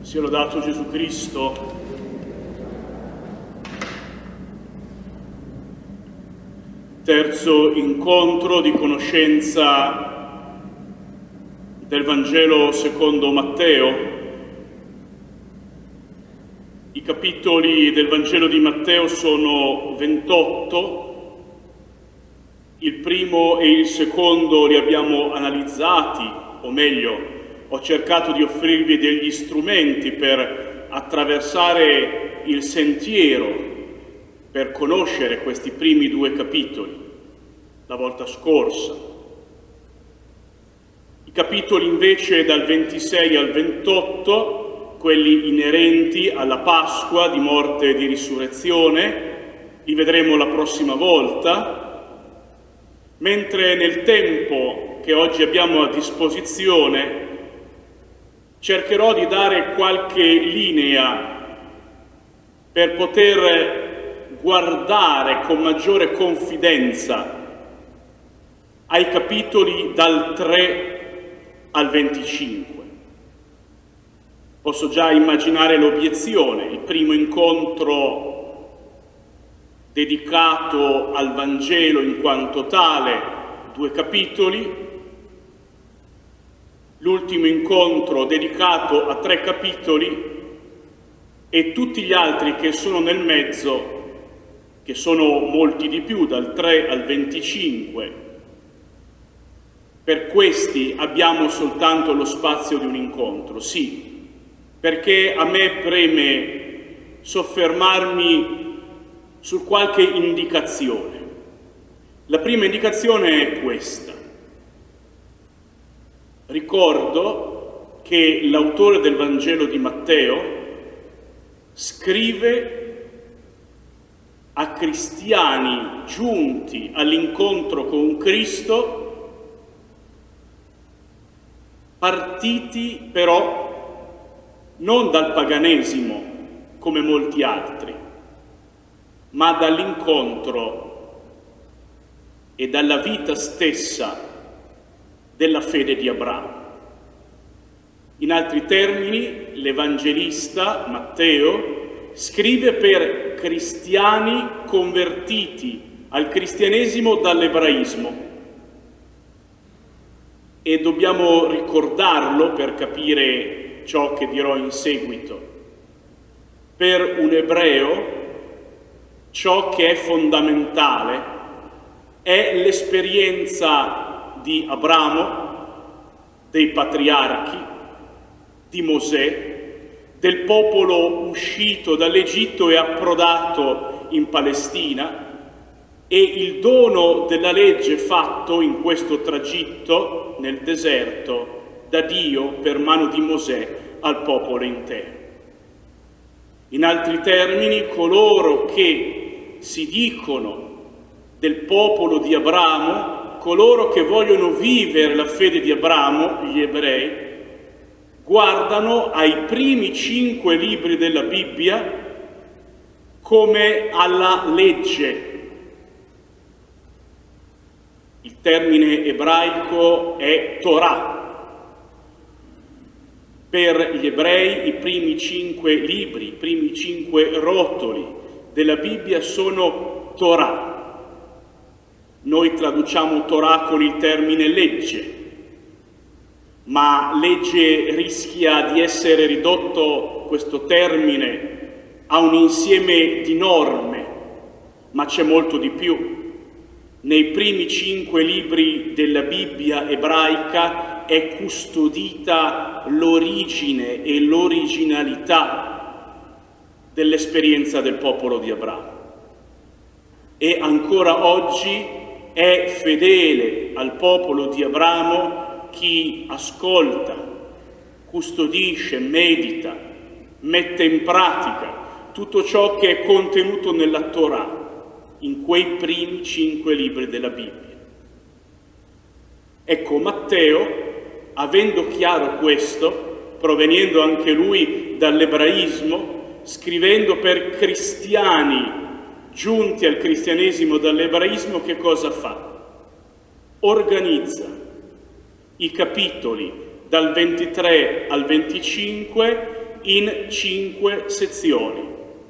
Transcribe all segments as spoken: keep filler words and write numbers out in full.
Sia lodato Gesù Cristo. Terzo incontro di conoscenza del Vangelo secondo Matteo. I capitoli del Vangelo di Matteo sono ventotto, il primo e il secondo li abbiamo analizzati, o meglio, ho cercato di offrirvi degli strumenti per attraversare il sentiero, per conoscere questi primi due capitoli, la volta scorsa. I capitoli invece dal ventisei al ventotto, quelli inerenti alla Pasqua di morte e di risurrezione, li vedremo la prossima volta, mentre nel tempo che oggi abbiamo a disposizione cercherò di dare qualche linea per poter guardare con maggiore confidenza ai capitoli dal tre al venticinque. Posso già immaginare l'obiezione, il primo incontro dedicato al Vangelo in quanto tale, due capitoli, l'ultimo incontro dedicato a tre capitoli e tutti gli altri che sono nel mezzo, che sono molti di più, dal tre al venticinque. Per questi abbiamo soltanto lo spazio di un incontro, sì, perché a me preme soffermarmi su qualche indicazione. La prima indicazione è questa. Ricordo che l'autore del Vangelo di Matteo scrive a cristiani giunti all'incontro con Cristo, partiti però non dal paganesimo come molti altri, ma dall'incontro e dalla vita stessa della fede di Abramo. In altri termini, l'Evangelista Matteo scrive per cristiani convertiti al cristianesimo dall'ebraismo e dobbiamo ricordarlo per capire ciò che dirò in seguito. Per un ebreo ciò che è fondamentale è l'esperienza di Abramo, dei patriarchi, di Mosè, del popolo uscito dall'Egitto e approdato in Palestina, e il dono della legge fatto in questo tragitto nel deserto da Dio per mano di Mosè al popolo intero. In altri termini, coloro che si dicono del popolo di Abramo, coloro che vogliono vivere la fede di Abramo, gli ebrei, guardano ai primi cinque libri della Bibbia come alla legge. Il termine ebraico è Torah. Per gli ebrei i primi cinque libri, i primi cinque rotoli della Bibbia sono Torah. Noi traduciamo Torah con il termine legge, ma legge rischia di essere ridotto questo termine a un insieme di norme, ma c'è molto di più. Nei primi cinque libri della Bibbia ebraica è custodita l'origine e l'originalità dell'esperienza del popolo di Abramo. E ancora oggi è fedele al popolo di Abramo chi ascolta, custodisce, medita, mette in pratica tutto ciò che è contenuto nella Torah, in quei primi cinque libri della Bibbia. Ecco, Matteo, avendo chiaro questo, proveniendo anche lui dall'ebraismo, scrivendo per cristiani giunti al cristianesimo dall'ebraismo, che cosa fa? Organizza i capitoli dal ventitré al venticinque in cinque sezioni.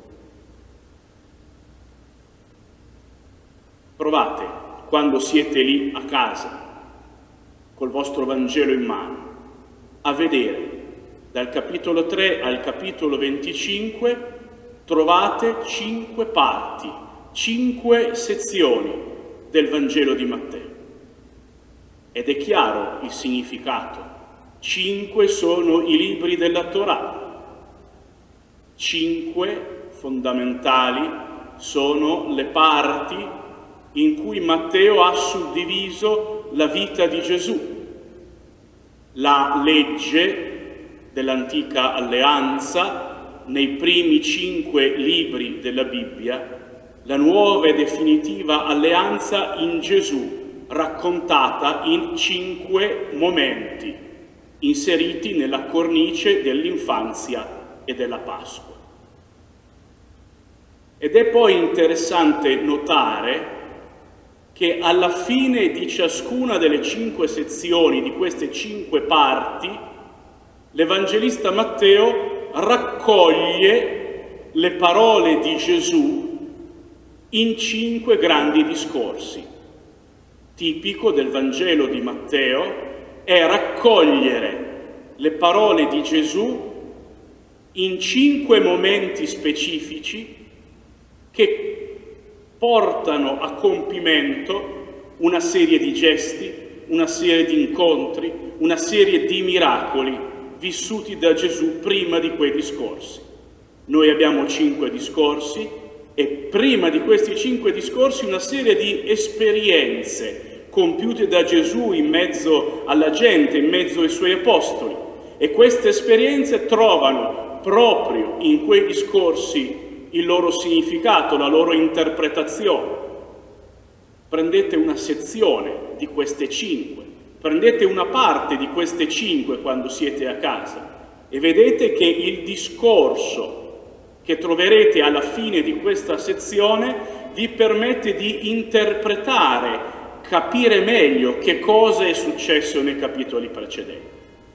Provate, quando siete lì a casa, col vostro Vangelo in mano, a vedere dal capitolo tre al capitolo venticinque, trovate cinque parti, cinque sezioni del Vangelo di Matteo. Ed è chiaro il significato. Cinque sono i libri della Torah. Cinque fondamentali sono le parti in cui Matteo ha suddiviso la vita di Gesù. La legge dell'antica alleanza, nei primi cinque libri della Bibbia, la nuova e definitiva alleanza in Gesù, raccontata in cinque momenti, inseriti nella cornice dell'infanzia e della Pasqua. Ed è poi interessante notare che alla fine di ciascuna delle cinque sezioni, di queste cinque parti, l'Evangelista Matteo raccoglie le parole di Gesù in cinque grandi discorsi. Tipico del Vangelo di Matteo è raccogliere le parole di Gesù in cinque momenti specifici che portano a compimento una serie di gesti, una serie di incontri, una serie di miracoli vissuti da Gesù prima di quei discorsi. Noi abbiamo cinque discorsi e prima di questi cinque discorsi una serie di esperienze compiute da Gesù in mezzo alla gente, in mezzo ai suoi apostoli. E queste esperienze trovano proprio in quei discorsi il loro significato, la loro interpretazione. Prendete una sezione di queste cinque, prendete una parte di queste cinque quando siete a casa e vedete che il discorso che troverete alla fine di questa sezione vi permette di interpretare, capire meglio che cosa è successo nei capitoli precedenti.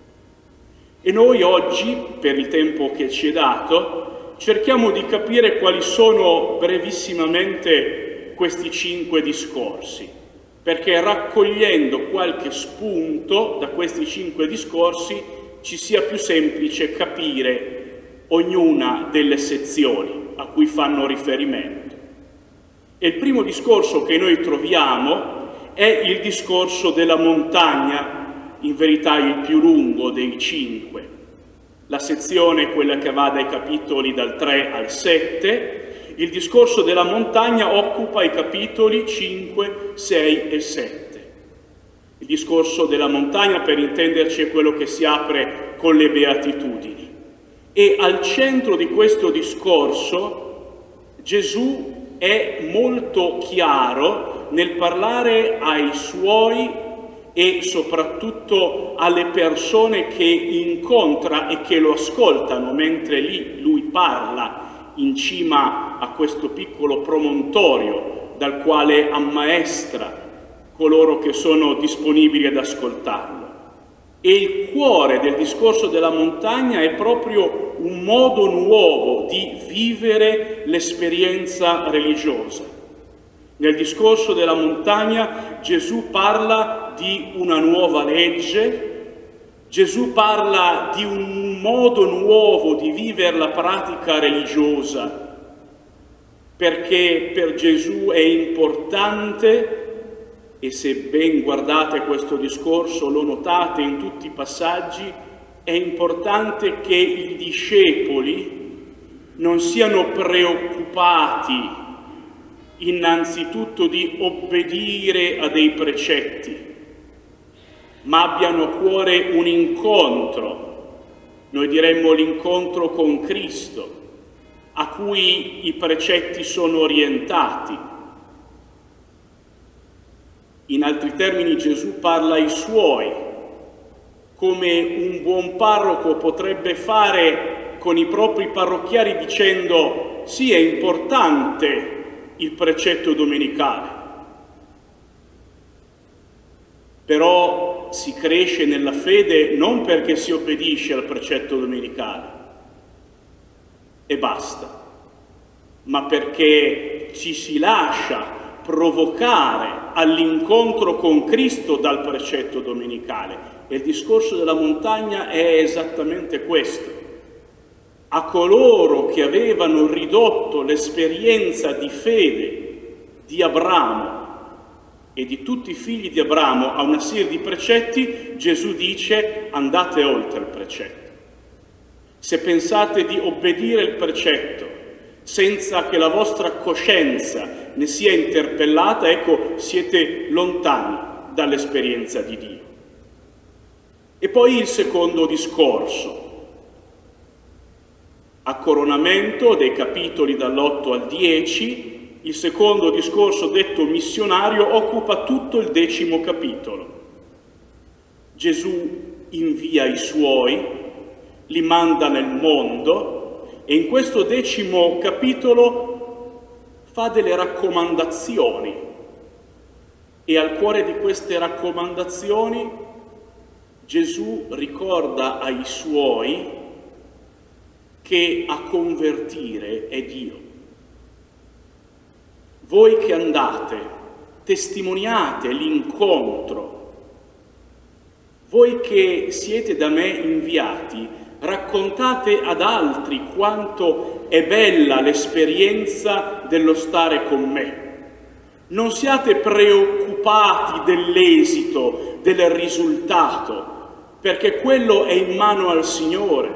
E noi oggi, per il tempo che ci è dato, cerchiamo di capire quali sono brevissimamente questi cinque discorsi, perché raccogliendo qualche spunto da questi cinque discorsi ci sia più semplice capire ognuna delle sezioni a cui fanno riferimento. E il primo discorso che noi troviamo è il discorso della montagna, in verità il più lungo dei cinque. La sezione è quella che va dai capitoli dal tre al sette, il discorso della montagna occupa i capitoli cinque, sei e sette. Il discorso della montagna, per intenderci, è quello che si apre con le beatitudini. E al centro di questo discorso Gesù è molto chiaro nel parlare ai suoi e soprattutto alle persone che incontra e che lo ascoltano mentre lì lui parla in cima a questo piccolo promontorio dal quale ammaestra coloro che sono disponibili ad ascoltarlo. E il cuore del discorso della montagna è proprio un modo nuovo di vivere l'esperienza religiosa. Nel discorso della montagna Gesù parla di una nuova legge, Gesù parla di un modo nuovo di vivere la pratica religiosa, perché per Gesù è importante, e se ben guardate questo discorso lo notate in tutti i passaggi, è importante che i discepoli non siano preoccupati innanzitutto di obbedire a dei precetti, ma abbiano a cuore un incontro, noi diremmo l'incontro con Cristo, a cui i precetti sono orientati. In altri termini, Gesù parla ai suoi, come un buon parroco potrebbe fare con i propri parrocchiari dicendo: sì, è importante il precetto domenicale, però si cresce nella fede non perché si obbedisce al precetto domenicale, e basta, ma perché ci si lascia provocare all'incontro con Cristo dal precetto domenicale. E il discorso della montagna è esattamente questo. A coloro che avevano ridotto l'esperienza di fede di Abramo e di tutti i figli di Abramo a una serie di precetti, Gesù dice: andate oltre il precetto. Se pensate di obbedire il precetto senza che la vostra coscienza ne sia interpellata, ecco, siete lontani dall'esperienza di Dio. E poi il secondo discorso, a coronamento dei capitoli dall'otto al dieci, il secondo discorso detto missionario occupa tutto il decimo capitolo. Gesù invia i suoi, li manda nel mondo e in questo decimo capitolo fa delle raccomandazioni e al cuore di queste raccomandazioni Gesù ricorda ai suoi che a convertire è Dio. Voi che andate, testimoniate l'incontro, voi che siete da me inviati, raccontate ad altri quanto è bella l'esperienza dello stare con me. Non siate preoccupati dell'esito, del risultato, perché quello è in mano al Signore.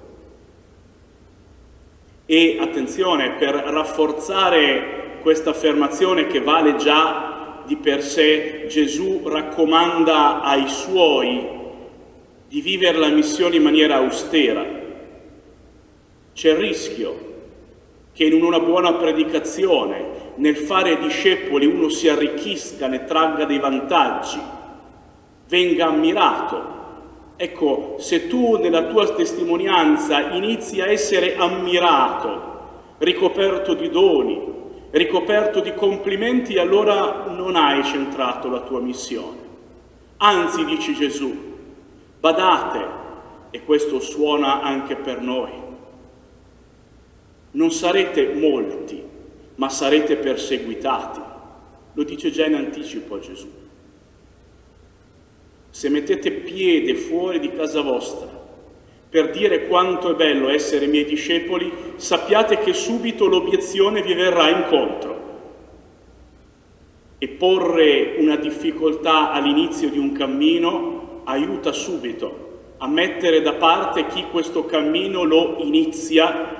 E attenzione, per rafforzare questa affermazione che vale già di per sé, Gesù raccomanda ai suoi di vivere la missione in maniera austera. C'è il rischio che in una buona predicazione, nel fare discepoli, uno si arricchisca, ne tragga dei vantaggi, venga ammirato. Ecco, se tu nella tua testimonianza inizi a essere ammirato, ricoperto di doni, ricoperto di complimenti, allora non hai centrato la tua missione. Anzi, dice Gesù, badate, e questo suona anche per noi, non sarete molti, ma sarete perseguitati. Lo dice già in anticipo Gesù. Se mettete piede fuori di casa vostra per dire quanto è bello essere miei discepoli, sappiate che subito l'obiezione vi verrà incontro. E porre una difficoltà all'inizio di un cammino aiuta subito a mettere da parte chi questo cammino lo inizia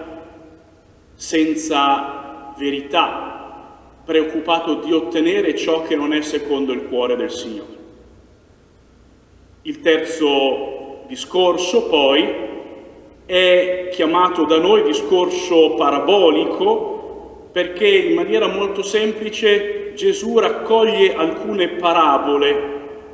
senza verità, preoccupato di ottenere ciò che non è secondo il cuore del Signore. Il terzo discorso, poi, è chiamato da noi discorso parabolico perché in maniera molto semplice Gesù raccoglie alcune parabole,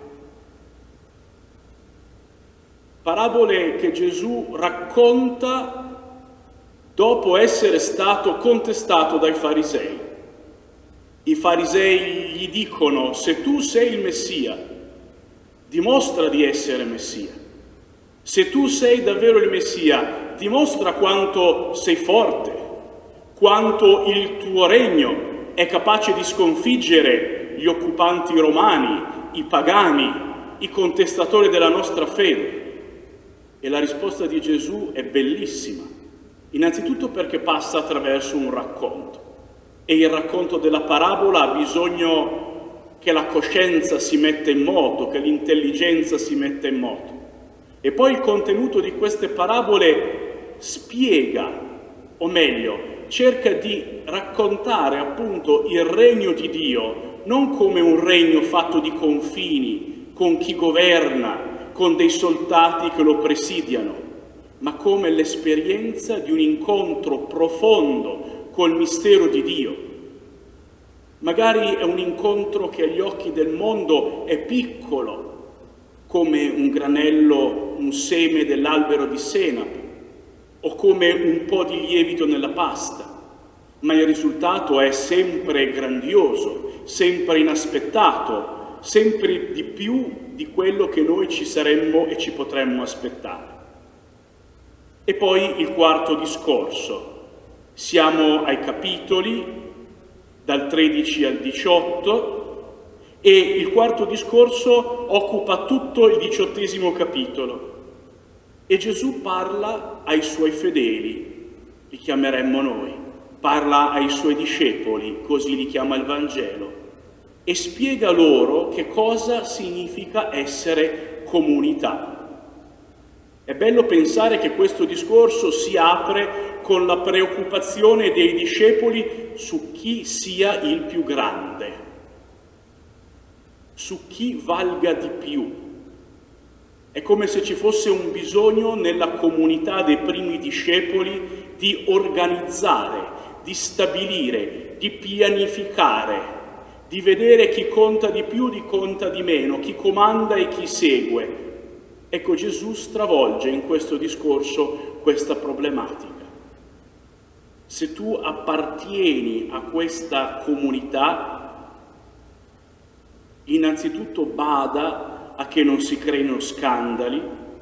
parabole che Gesù racconta dopo essere stato contestato dai farisei. I farisei gli dicono: se tu sei il Messia, dimostra di essere Messia. Se tu sei davvero il Messia, dimostra quanto sei forte, quanto il tuo regno è capace di sconfiggere gli occupanti romani, i pagani, i contestatori della nostra fede. E la risposta di Gesù è bellissima, innanzitutto perché passa attraverso un racconto. E il racconto della parabola ha bisogno che la coscienza si metta in moto, che l'intelligenza si metta in moto. E poi il contenuto di queste parabole spiega, o meglio, cerca di raccontare appunto il regno di Dio, non come un regno fatto di confini, con chi governa, con dei soldati che lo presidiano, ma come l'esperienza di un incontro profondo col mistero di Dio. Magari è un incontro che agli occhi del mondo è piccolo, come un granello, un seme dell'albero di senape, o come un po' di lievito nella pasta, ma il risultato è sempre grandioso, sempre inaspettato, sempre di più di quello che noi ci saremmo e ci potremmo aspettare. E poi il quarto discorso, Siamo ai capitoli, dal tredici al diciotto, e il quarto discorso occupa tutto il diciottesimo capitolo. E Gesù parla ai suoi fedeli, li chiameremmo noi, parla ai suoi discepoli, così li chiama il Vangelo, e spiega loro che cosa significa essere comunità. È bello pensare che questo discorso si apre con la preoccupazione dei discepoli su chi sia il più grande, su chi valga di più. È come se ci fosse un bisogno nella comunità dei primi discepoli di organizzare, di stabilire, di pianificare, di vedere chi conta di più, chi conta di meno, chi comanda e chi segue. Ecco, Gesù stravolge in questo discorso questa problematica. Se tu appartieni a questa comunità, innanzitutto bada a che non si creino scandali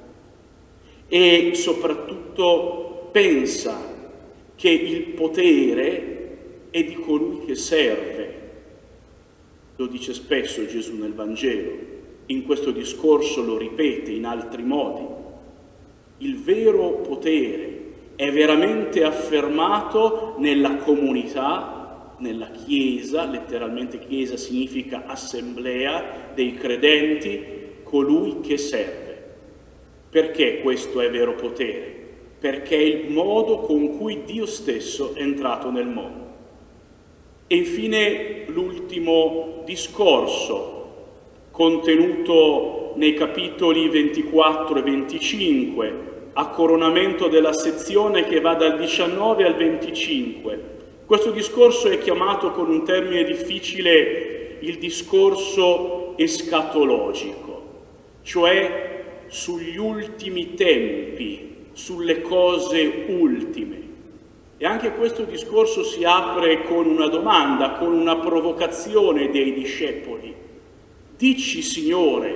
e soprattutto pensa che il potere è di colui che serve. Lo dice spesso Gesù nel Vangelo, in questo discorso lo ripete in altri modi. Il vero potere è veramente affermato nella comunità, nella Chiesa, letteralmente Chiesa significa assemblea dei credenti, colui che serve. Perché questo è vero potere? Perché è il modo con cui Dio stesso è entrato nel mondo. E infine l'ultimo discorso, contenuto nei capitoli ventiquattro e venticinque, a coronamento della sezione che va dal diciannove al venticinque. Questo discorso è chiamato con un termine difficile il discorso escatologico, cioè sugli ultimi tempi, sulle cose ultime. E anche questo discorso si apre con una domanda, con una provocazione dei discepoli. Dici, Signore,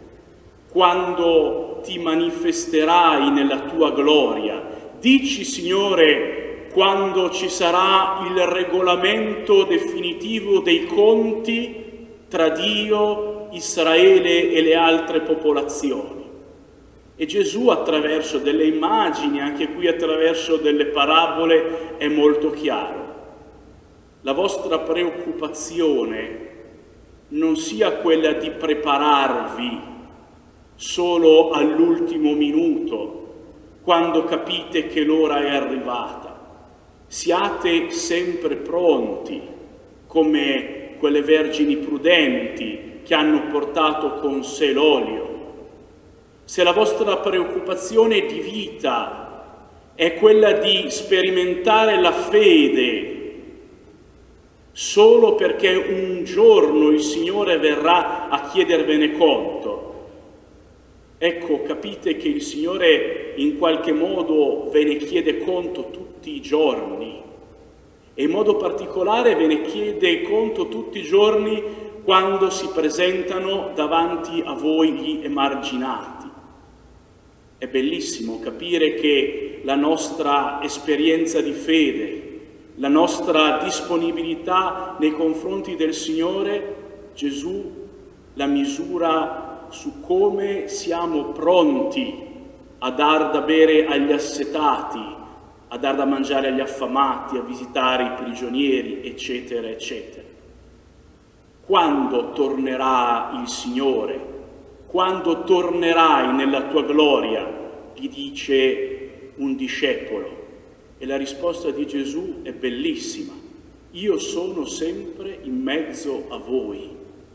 quando ti manifesterai nella tua gloria, dici, Signore, quando ci sarà il regolamento definitivo dei conti tra Dio, Israele e le altre popolazioni. E Gesù, attraverso delle immagini, anche qui attraverso delle parabole, è molto chiaro. La vostra preoccupazione non sia quella di prepararvi solo all'ultimo minuto, quando capite che l'ora è arrivata. Siate sempre pronti, come quelle vergini prudenti che hanno portato con sé l'olio. Se la vostra preoccupazione di vita è quella di sperimentare la fede solo perché un giorno il Signore verrà a chiedervene conto, ecco, capite che il Signore in qualche modo ve ne chiede conto tutti i giorni, e in modo particolare ve ne chiede conto tutti i giorni quando si presentano davanti a voi gli emarginati. È bellissimo capire che la nostra esperienza di fede, la nostra disponibilità nei confronti del Signore, Gesù la misura su come siamo pronti a dar da bere agli assetati, a dar da mangiare agli affamati, a visitare i prigionieri, eccetera, eccetera. Quando tornerà il Signore? Quando tornerai nella tua gloria? Gli dice un discepolo. E la risposta di Gesù è bellissima. Io sono sempre in mezzo a voi.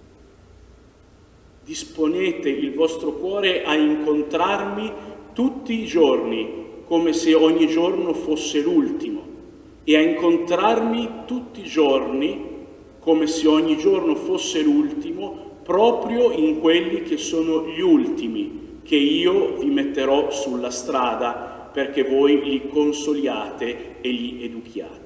Disponete il vostro cuore a incontrarmi tutti i giorni, come se ogni giorno fosse l'ultimo, e a incontrarmi tutti i giorni, come se ogni giorno fosse l'ultimo, proprio in quelli che sono gli ultimi, che io vi metterò sulla strada perché voi li consoliate e li educhiate.